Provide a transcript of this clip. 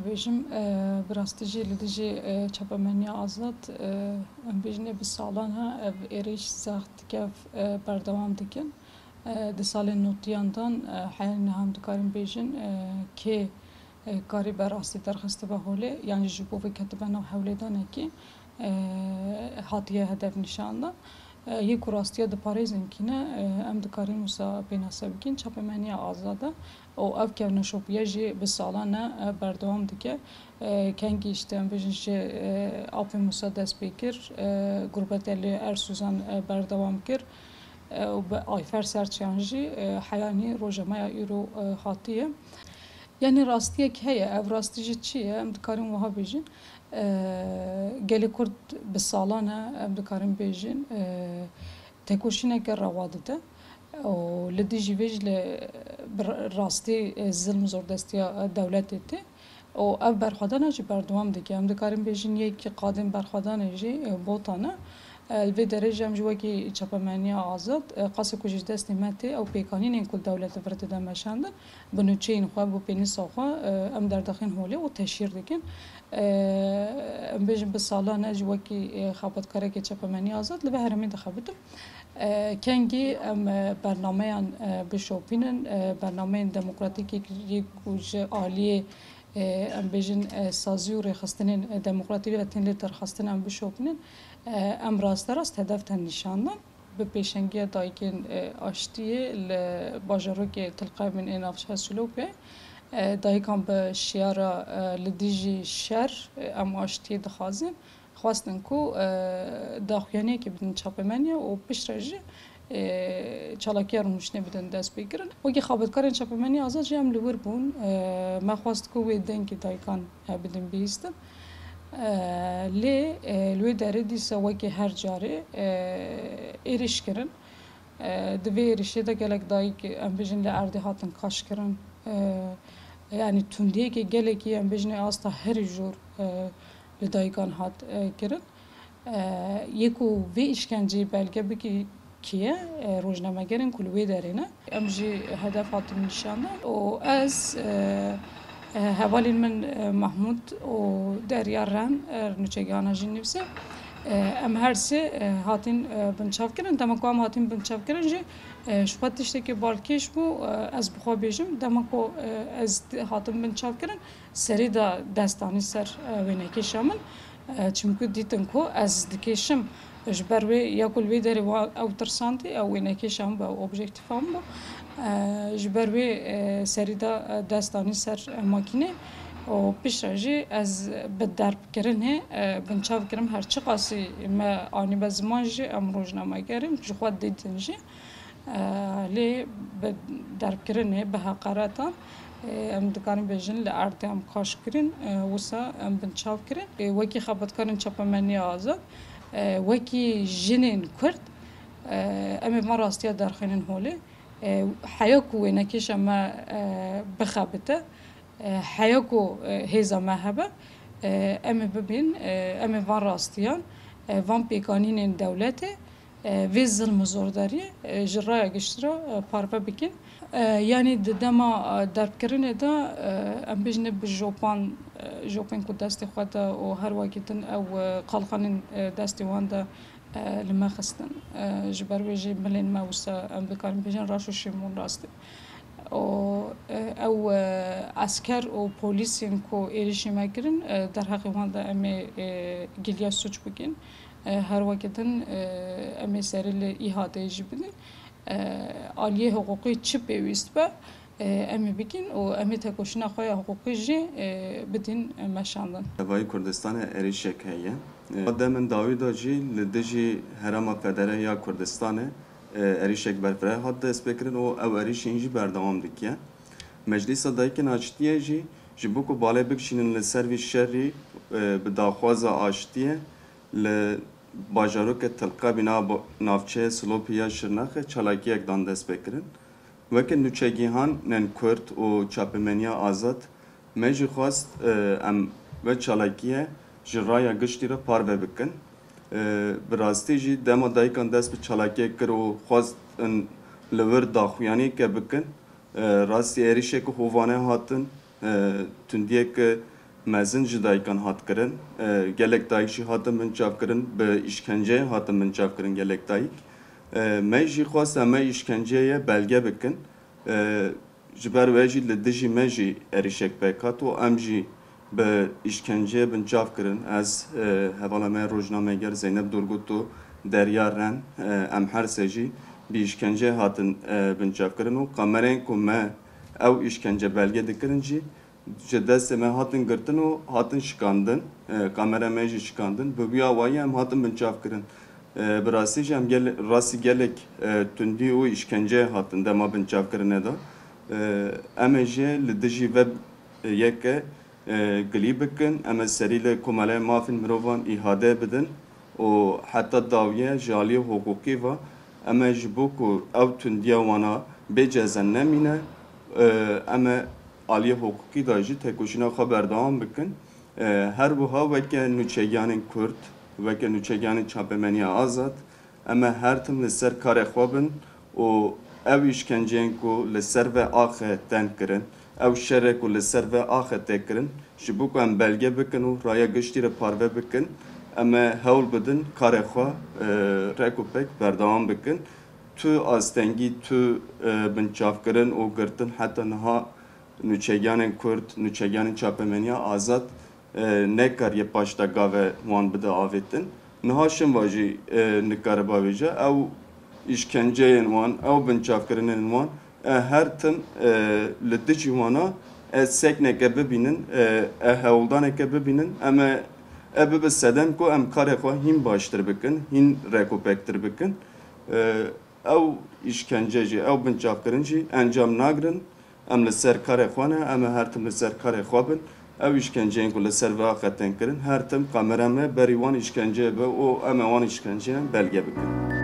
بيجم براستيجي لديجي چاپمنی آزاد ام بيجنه بسالانها ایریش زخت کف بردوام دکن ده سال نوتیاندان حیان هم دکاریم بیجن که کاری براستی درخسته به حوله یعنی جبو و کتبنا حوله دانه که هاتیه هدف نشاندن یک راستیه ده پاریزن کینه ام دکاریم وسا بیناسه بکن چاپمنی آزاده او اف که نشوبیه جی بسالانه بردوام دکه کنگی işte ام بیجن جی آپی موسا دست بکر گروبتلی ارسوزان بردوام کر و به آیفر سرچیانجی حیانی روجمای ایرو هاتیه yani rastiye ki heye ev rastici çiye em dikarin wiha bêjin gelê Kurd bi salan e em dikarin bêjin têkoşîneke rewa dide û li dijî vê jî li rastî zilm zordestiya dewletê tê û ev berxwedana jî berdewam dike em dikarin bêjin yekî qadên berxwedanê jî botan e li vê derê em ji wekî çapemeniya azad qasê ku ji destê me tê ew pêkanînên ku dewlet li vir dide meşandin bi nûçeyên xwe bû pênîsa xwe em derdixin holê û teşhîr dikin em bêjin bi salan e ji wekî xebatkarekê çapemeniya azad li vê herêmê dixebitin kengî em bernameyan bişopînin bernameyên demokratîkê ku ji aliyê em bêjin sazî û rêxistinên demokratîk ve tên lê terxistin em bişopînin em rasterast hedef ten nîşandan bi pêşengiya dayikên aştiyê li bajarokê Tilqebên ên Navçeya Silopê dayikan bi şiyara li dijî şer em aştiyê dixwazin xwastin ku daxuyaniyekê bidin çapemeniya û piştre jî çalakiya rûniştinê bidin dest pêkirin wekî xabatkarên çapemeniya azad jî em li wir bûn me xwast ku wê dengê dayikan bidin bihîstin lê li wê derê dîsa wekî her carê êriş kirin di vê êrişê de gelek dayîk em bêjin li erdê hatin kaşkirin yani tundiyekê gelekî em bêjin asta herî jûr li dayikan hat kirin yek û vê işkenceyê belge bikî kiye rojnamegerên ku li wê derê ne em jî hedef hatin nîşandan û ez hevalên min Mahmud û Derya Ren nûçegihana jî nivîse em her sê hatin binçavkirin dema ku em hatin binçavkirin jî ji xwe tiştekî balkêş bû ez bi xwe bêjim dema ku ez hatim binçavkirin serî da dest anî ser wênekêşa min çimkû dîtin ku ez dikêşim ji ber wê ya ku li vê derê ew tirsandî ew wênekêşa min bû ew objektifa min bû ji ber wê serî da dest anî ser makînê û piştre jî ez bi derbkirinê binçav kirim her çi qasî me anî be ziman jî em rojnamegerin ji xwe dîtin jî lê bi derbkirinê bi heqaretan em dikarin bêjin li erdê em kaşkirin wisa em binçav kirin wekî xebatkarên çapemeniya azad wekî jinên Kurd em ê me rastiya derxînin holê heya ku wênekêşa me bixebite heya ku hêza me hebe em ê bibîn em ê van rastiyan van pêkanînên dewletê vê zilm û zordariyê ji raya giştira parve bikin yani di dema derbkirinê de em bêjin bi jopên ku destê xwe da û her wekî din ew qalxanên destê wan da li me xistin ji ber wê jî milên me wisa em dikarin bêjin raş û şîmûn rastî û ew esker û polîsên ku êrişî me kirin derheqê wan da em ê giliya suç bikin her wekî din em ê serî li îhadeyê jî bidin aliyê hiqûqî çi pêwîst be em ê bikin û em ê tekoşîna xwe ya hiqûqî jî bidin meşandin. Hevayê Kurdistanê êrişek heye. Demin dawî da jî li dijî Herêma Federal ya Kurdistanê êrişek berfireh hat destpêkirin û ew êrişên jî berdewam dikiye. Meclîsa Dayikên Aştiyê jî ji bo ku balê bikişînin li ser vî şerî bi daxwaza aştiyê li bajarokê Tilqebê Navçeya Silopê ya Şirnexê çalakiyek dan dest pêkirin. Wekî nûçegihanên Kurd û çapemeniya azad me jî xwast em ve çalakiye ji raya giştî re parve bikin. Bi rastî jî dema dayikan dest bi çalakiyê kir û xwastin li wir daxuyaniyeke bikin. Rastî êrişeke hovane hatin tundiyeke mezin ji dayikan hat kirin, gelek dayik jî hatin binçav kirin, bi işkenceye hatin binçav kirin gelek dayik. Me jî xwasta me işkenceye belge bikin. Ji ber wê jî li dijî me jî êrişek pêk hat û em jî bi işkenceye binçav kirin. Ez hevala me rojnameger Zeynep Durgut Derya Ren em her sê jî bi işkenceye hatin binçav kirin û kamereyên ku me ew işkence belge dikirin jî ji destê me hatin girtin û hatin şikandin. Kamera me jî şikandin. Bi vîya wayî em hatin binçav kirin. Bi rastî jî em rastî gelek tundî û işkenceye hatin dema binçav kirinê da. Em ê jê li dijî vê yeke gilî bikin, em ê serî li komeleyê mafên mirovan îhade bidin û heta dawiye ji aliyê hukukî ve em ê ji bo ku ew tundiya wana bêcezen nemîne, em ê aliyê hukukî da jî têkoşîna xwe berdewam bikin. Her wiha weke nûçegiyanên Kurd, weke nûçegiyanên çapemeniya azad, em ê her tim li ser karê xwe bin û ew işkenceyên ku li ser ve axê tên kirin, ew şerê ku li ser ve axê tê kirin, ji bo ku em belge bikin û raya giştî re parve bikin, em ê hewl bidin karê xwe rek û pêk berdewam bikin. Tu astengî, tu binçavkirin û girtin heta niha nûçegiyanên Kurd, nûçegiyanên çapemeniya azad nekariye paştagavê wan bide avêtin. Niha şinva jî nikaribe bêje ew işkenceyên wan, ew binçavkirinên wan her tim li dijî wana sekneke bibînin, hewldaneke bibînin, em ê bibe sedem ku em karê xwe hîn baştir bikin, hîn rek û pêktir bikin. Ew işkence jî, ew binçavkirin jî encam nagirin. Em li ser karê xwe ne, em ê her tim li ser karê xwe bin. Ew işkenceyên ku li ser ve axê tên kirin, her tim kamera me berî wan işkenceye be û em ê wan işkenceyan belge bikin.